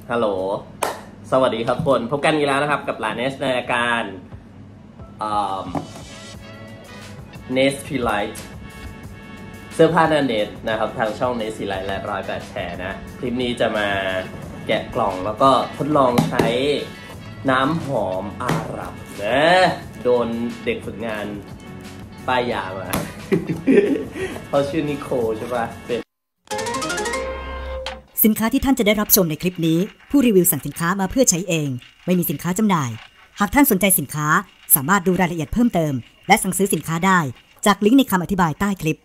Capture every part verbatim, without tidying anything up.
ฮัลโหลสวัสดีครับคนพบกันอีกแล้วนะครับกับหลานเนสในรายการเนสทีไลท์เสื้อผ้าหน้าเน็ตนะครับทางช่องเนสทีไลท์และร้อยแปดแชร์นะคลิปนี้จะมาแกะกล่องแล้วก็ทดลองใช้น้ำหอมอาหรับนะโดนเด็กฝึกงานป้ายยามา เขาชื่อนิโคใช่ปะเป็นสินค้าที่ท่านจะได้รับชมในคลิปนี้ผู้รีวิวสั่งสินค้ามาเพื่อใช้เองไม่มีสินค้าจำหน่ายหากท่านสนใจสินค้าสามารถดูรายละเอียดเพิ่มเติมและสั่งซื้อสินค้าได้จากลิงก์ในคำอธิบายใต้คลิป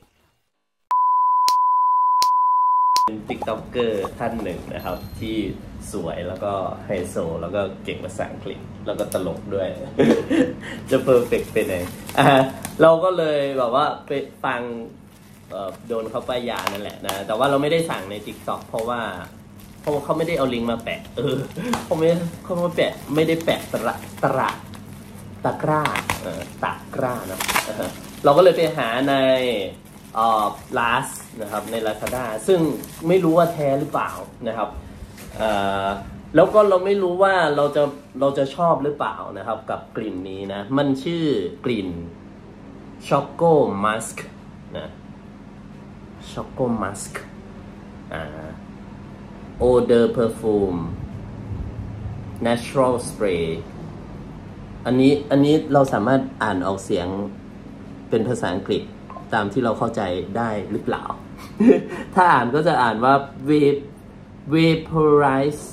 เป็นติ๊กต็อกเกอร์ท่านหนึ่งนะครับที่สวยแล้วก็ไฮโซแล้วก็เก่งภาษาอังกฤษแล้วก็ตลกด้วย จะเพอร์เฟกต์ไปไหนอ่ะเราก็เลยแบบว่าไปฟังโดนเขาป้ายยานั่นแหละนะแต่ว่าเราไม่ได้สั่งใน ติ๊กต็อก เพราะว่าเพราะเขาไม่ได้เอาลิงก์มาแปะเออเขาไม่เขาไม่แปะไม่ได้แปะตระตระตะกร้าเออตะกร้านะเราก็เลยไปหาในเอ่อ Last นะครับใน Lazada ซึ่งไม่รู้ว่าแท้หรือเปล่านะครับเอ่อแล้วก็เราไม่รู้ว่าเราจะเราจะชอบหรือเปล่านะครับกับกลิ่นนี้นะมันชื่อกลิ่น Choco Musk นะChoco Musk อ่า Odor Perfume Natural Spray อันนี้อันนี้เราสามารถอ่านออกเสียงเป็นภาษาอังกฤษตามที่เราเข้าใจได้หรือเปล่า ถ้าอ่านก็จะอ่านว่า Vaporize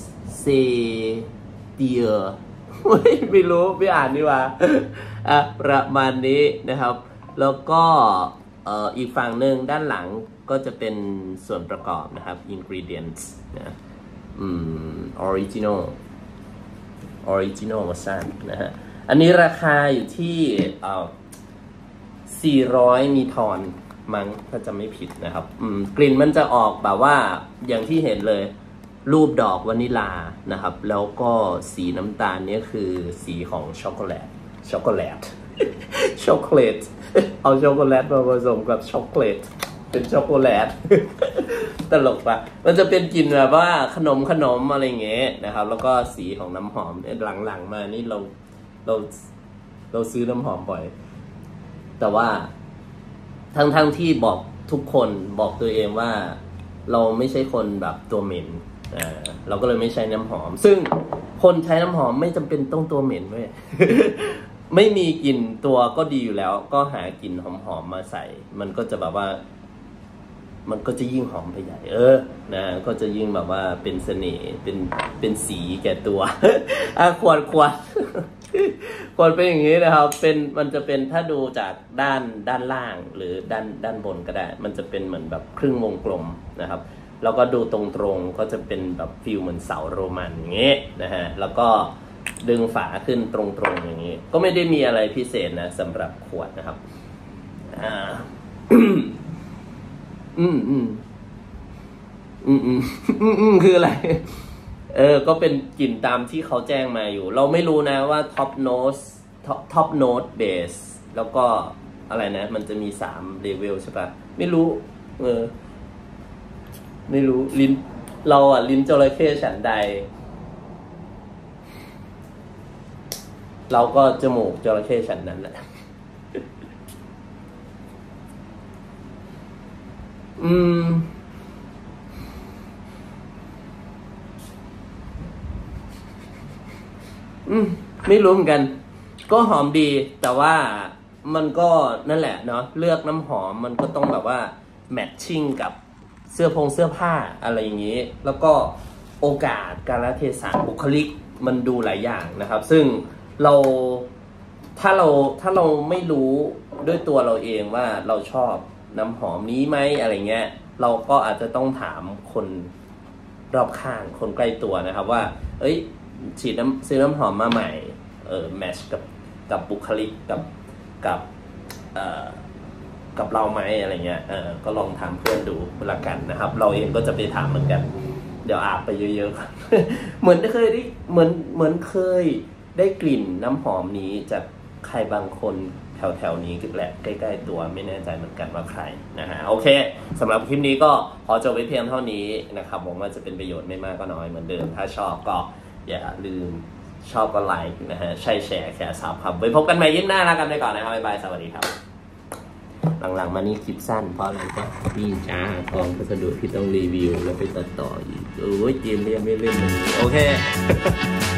Dear ไม่รู้ไม่อ่านดีกว่าอ่ะประมาณนี้นะครับแล้วก็อีกฝั่งหนึ่งด้านหลังก็จะเป็นส่วนประกอบนะครับ ingredients นะอืม original original มาสั้นนะฮะอันนี้ราคาอยู่ที่เอ่อสี่ร้อยมีทอนมั้งถ้าจะไม่ผิดนะครับอืมกลิ่นมันจะออกแบบว่าอย่างที่เห็นเลยรูปดอกวานิลานะครับแล้วก็สีน้ำตาลนี้คือสีของช็อกโกแลตช็อกโกแลตช็อกโกแลตเอาช็อกโกแลตมาผสมกับช็อกโกแลตเป็นช็อกโกแลตตลกปะมันจะเป็นกลิ่นแบบว่าขนมขนมอะไรเงี้ยนะครับแล้วก็สีของน้ำหอมหลังๆมานี่เราเราเราซื้อน้ำหอมบ่อยแต่ว่าทั้งๆ ท, ที่บอกทุกคนบอกตัวเองว่าเราไม่ใช่คนแบบตัวเหม็นอ่าเราก็เลยไม่ใช้น้ำหอมซึ่งคนใช้น้ำหอมไม่จำเป็นต้องตัวเหม็นเว้ย ไม่มีกลิ่นตัวก็ดีอยู่แล้วก็หากลิ่นหอมๆมาใส่มันก็จะแบบว่ามันก็จะยิ่งหอมไปใหญ่เออนะก็จะยิ่งแบบว่าเป็นเสน่ห์เป็นเป็นสีแก่ตัว อ่ะขวดขวด ขวดเป็นอย่างนี้นะครับเป็นมันจะเป็นถ้าดูจากด้านด้านล่างหรือด้านด้านบนก็ได้มันจะเป็นเหมือนแบบครึ่งวงกลมนะครับแล้วก็ดูตรงๆก็จะเป็นแบบฟิลเหมือนเสาโรมันอย่างเงี้ยนะฮะแล้วก็ดึงฝาขึ้นตรงๆอย่างนี้ก็ไม่ได้มีอะไรพิเศษนะสำหรับขวดนะครับอ่า อืมอืมอืมอืมอืมอืมคืออะไรเออก็เป็นกลิ่นตามที่เขาแจ้งมาอยู่เราไม่รู้นะว่าท็อปโน้ตท็อปโน้ตเบสแล้วก็อะไรนะมันจะมีสามเลเวลใช่ปะไม่รู้เออไม่รู้ลิ้นเราอ่ะลิ้นจระเข้ฉันใดเราก็จมูกจระเข้ฉันนั้นแหละอืมอืมไม่รู้เหมือนกันก็หอมดีแต่ว่ามันก็นั่นแหละเนาะเลือกน้ำหอมมันก็ต้องแบบว่าแมทชิ่งกับเสื้อผงเสื้อผ้าอะไรอย่างนี้แล้วก็โอกาสกาลเทศะบุคลิกมันดูหลายอย่างนะครับซึ่งเราถ้าเราถ้าเราไม่รู้ด้วยตัวเราเองว่าเราชอบน้ำหอมนี้ไหมอะไรเงี้ยเราก็อาจจะต้องถามคนรอบข้างคนใกล้ตัวนะครับว่าเอ้ยฉีดน้ำซื้อน้ำหอมมาใหม่เออแมทช์กับกับบุคลิกกับกับเอ่อกับเราไหมอะไรเงี้ยเออก็ลองถามเพื่อนดูละกันนะครับเราเองก็จะไปถามเหมือนกันเดี๋ยวอาบไปเยอะๆ เหมือนเคยได้เหมือนเหมือนเคยได้กลิ่นน้ำหอมนี้จากใครบางคนแถวๆนี้แหละใกล้ๆตัวไม่แน่ใจเหมือนกันว่าใครนะฮะโอเคสำหรับคลิปนี้ก็ขอจบไว้เพียงเท่านี้นะครับผมว่าจะเป็นประโยชน์ไม่มากก็น้อยเหมือนเดิมถ้าชอบก็อย่าลืมชอบก็ไลค์นะฮะใช่แชร์แชร์ซับครับไว้พบกันใหม่ยิ้มหน้าแล้วกันไปก่อนนะครับบ๊ายบายสวัสดีครับหลังๆมานี่คลิปสั้นเพราะอะไรก็นี่จ้ากองพัสดุที่ต้องรีวิวแล้วไปตัดต่ออีกโอ้ยเกมเรียนไม่เล่นเลยโอเค